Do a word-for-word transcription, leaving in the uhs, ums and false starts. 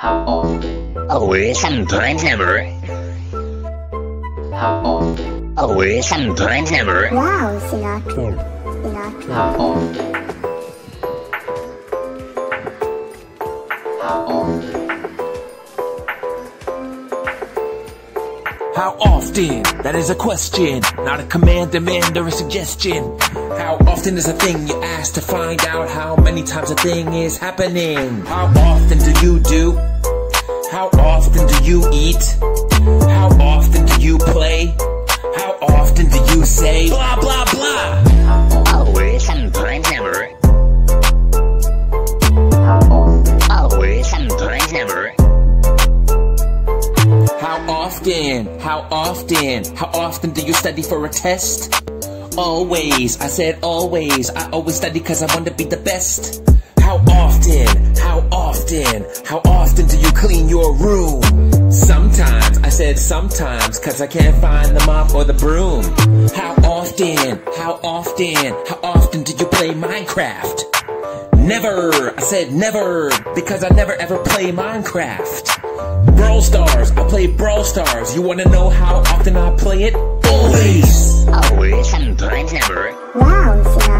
How often? Always, sometimes, never. How often? Always, sometimes, never. Wow, Sinatra. Sinatra. How often? How often? How often? That is a question, not a command, demand, or a suggestion. How often is a thing you ask to find out how many times a thing is happening? How often do you do? How often do you eat? How often do you play? How often do you say blah blah blah? Always, sometimes, never. How often? Always, sometimes, never. How often? How often? How often do you study for a test? Always, I said always. I always study cause I want to be the best. How often? How often? How often do you clean your room? Sometimes, I said sometimes cause I can't find the mop or the broom. How often? How often? How often do you play Minecraft? Never, I said never because I never ever play Minecraft. Brawl Stars, I play Brawl Stars. You wanna know how often I play it? Always! Always, sometimes, never. Wow, Sinatra.